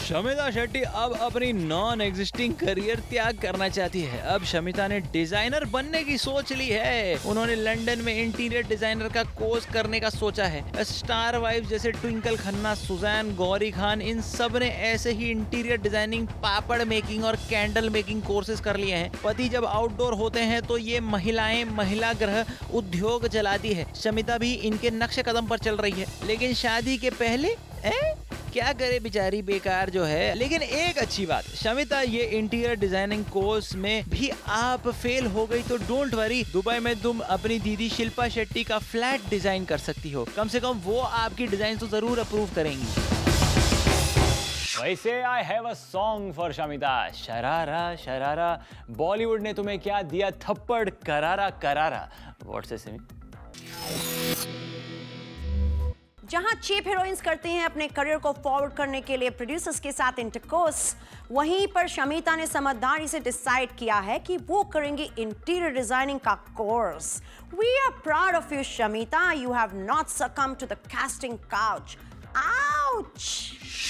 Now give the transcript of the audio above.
शमिता शेट्टी अब अपनी non existing career त्याग करना चाहती है। अब शमिता ने डिजाइनर बनने की सोच ली है। उन्होंने लंदन में इंटीरियर डिजाइनर का कोर्स करने का सोचा है। स्टार वाइफ जैसे ट्विंकल खन्ना, सुजैन, गौरी खान, इन सब ने ऐसे ही इंटीरियर डिजाइनिंग, पापड़ मेकिंग और कैंडल मेकिंग कोर्सेज कर लिए हैं। पति जब आउटडोर होते हैं तो ये महिलाएं महिला ग्रह उद्योग चलाती है। शमिता भी इनके नक्शे कदम पर चल रही है, लेकिन शादी के पहले क्या करे बेचारी, बेकार जो है। लेकिन एक अच्छी बात, शमिता ये इंटीरियर डिजाइनिंग कोर्स में भी आप फेल हो गई तो डोंट वरी, दुबई में तुम अपनी दीदी शिल्पा शेट्टी का फ्लैट डिजाइन कर सकती हो। कम से कम वो आपकी डिजाइन तो जरूर अप्रूव करेंगी। वैसे I have a song for Shamita. शरारा शरारा, बॉलीवुड ने तुम्हें क्या दिया थप्पड़ करारा करारा। What's it mean? जहां चीप हीरोइंस करती हैं अपने करियर को फॉरवर्ड करने के लिए प्रोड्यूसर्स के साथ इंटरकोर्स, वहीं पर शमिता ने समझदारी से डिसाइड किया है कि वो करेंगी इंटीरियर डिजाइनिंग का course. We are proud of you Shamita, you have not succumbed to the casting couch. Ouch!